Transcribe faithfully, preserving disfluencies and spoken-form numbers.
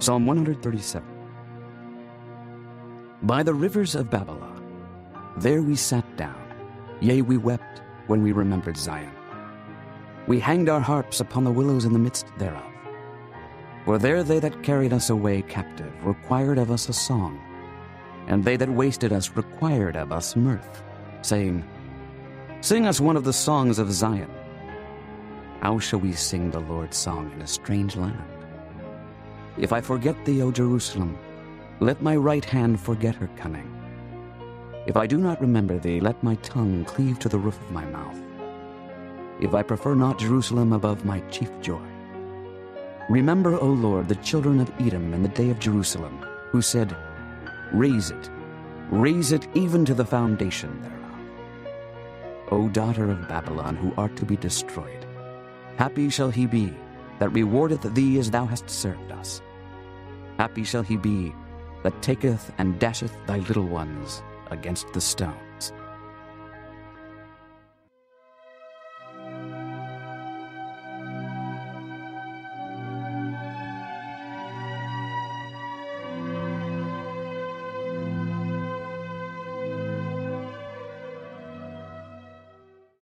Psalm one thirty-seven. By the rivers of Babylon, there we sat down, yea, we wept when we remembered Zion. We hanged our harps upon the willows in the midst thereof. For there they that carried us away captive required of us a song, and they that wasted us required of us mirth, saying, Sing us one of the songs of Zion. How shall we sing the Lord's song in a strange land? If I forget thee, O Jerusalem, let my right hand forget her cunning. If I do not remember thee, let my tongue cleave to the roof of my mouth. If I prefer not Jerusalem above my chief joy. Remember, O Lord, the children of Edom in the day of Jerusalem, who said, Raise it, raise it even to the foundation thereof. O daughter of Babylon, who art to be destroyed, happy shall he be that rewardeth thee as thou hast served us. Happy shall he be that taketh and dasheth thy little ones against the stone.